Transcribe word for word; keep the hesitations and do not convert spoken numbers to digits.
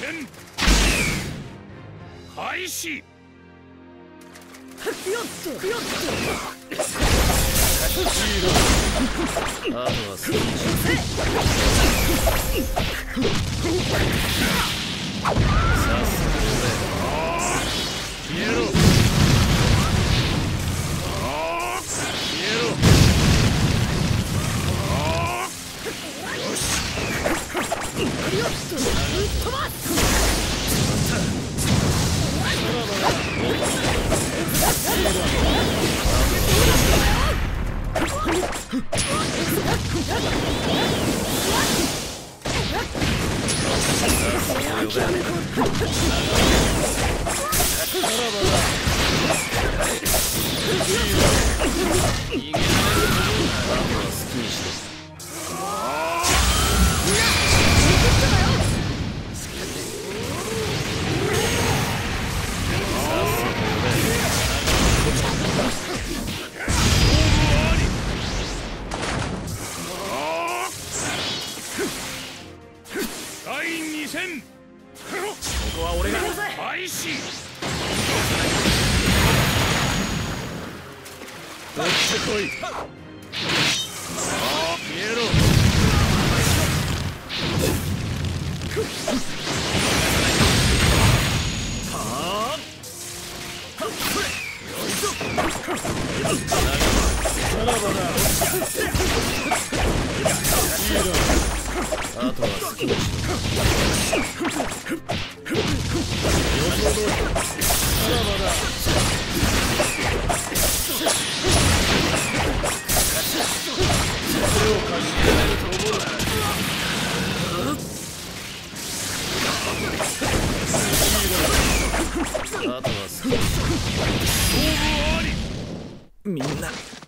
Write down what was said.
戦開始。 よっとよっと。 あとは少し。さすが消えろ。消えろ。 よし。 よっとぶっ飛ばす。 第二戦ここは俺が開始。 どっちこい。消えろ。はあ。よいしょ。さらばだ。あとは好きにしろ。予想通り。さらばだ。手を貸してやれると思うな。あとは好きにしろ。 勝負あり。 みんな